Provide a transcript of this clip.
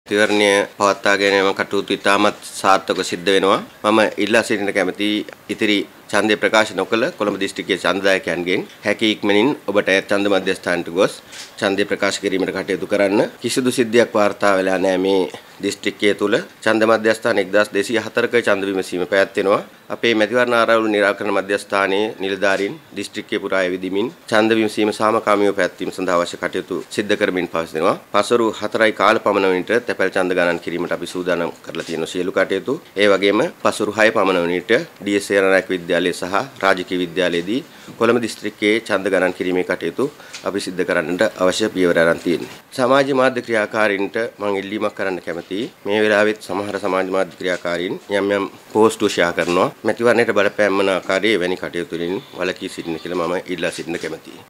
තිවරණය පවත්වා ගැනීම කටයුතු ඉතාමත් සාර්ථකව සිද්ධ වෙනවා. මම ඉල්ලා සිටින කැමැති ඉතිරි ඡන්දය ප්‍රකාශ නොකළ කොළඹ දිස්ත්‍රික්කයේ ඡන්දදායකයන්ගෙන් හැකි ඉක්මනින් ඔබට ඡන්ද මධ්‍යස්ථානට ගොස් ඡන්දය ප්‍රකාශ කිරීමට කටයුතු කරන්න. කිසිදු සිද්ධියක් වාර්තා වෙලා නැහැ මේ දිස්ත්‍රික්කයේ තුල. ඡන්ද මධ්‍යස්ථාන 1204ක ඡන්ද විමසීම පැවැත්වෙනවා. අපේ මැතිවරණ ආරවුල් නිරාකරණ මධ්‍යස්ථානයේ නිලධාරීන් දිස්ත්‍රික්කයේ පුරා එවිදිමින් ඡන්ද විමසීම සාමකාමීව පැවැත්වීම සඳහා අවශ්‍ය කටයුතු සිද්ධ කරමින් පවතිනවා. පසුරු 4යි කාල පමණ වන විට තැපැල් ඡන්ද ගණන් කිරීමට අපි සූදානම් කරලා තියෙන සියලු කටයුතු. ඒ වගේම පසුරු 6 පමණ වන විට ඩී.එස්. සේනානායක විද්‍යාලය සහ රාජකීය විද්‍යාලයේදී කොළඹ දිස්ත්‍රික්කයේ ඡන්ද ගණන් කිරීමේ කටයුතු අපි සිද්ධ කරන්නට අවශ්‍ය පියවර අරන් තියෙනවා. සමාජ මාධ්‍ය ක්‍රියාකාරීන්ට මම ඉල්ලීමක් කරන්න කැමතියි. මේ වෙලාවෙත් සමහර සමාජ මාධ්‍ය ක්‍රියාකාරීන් යම් පෝස්ට් ෂෙයා කරනවා. මැතිවරණයට බලපෑම් වන ආකාරයේ එවැනි කටයුතු වලින් වළකී සිටින්න කියලා මම ඉල්ලා සිටින්න කැමතියි.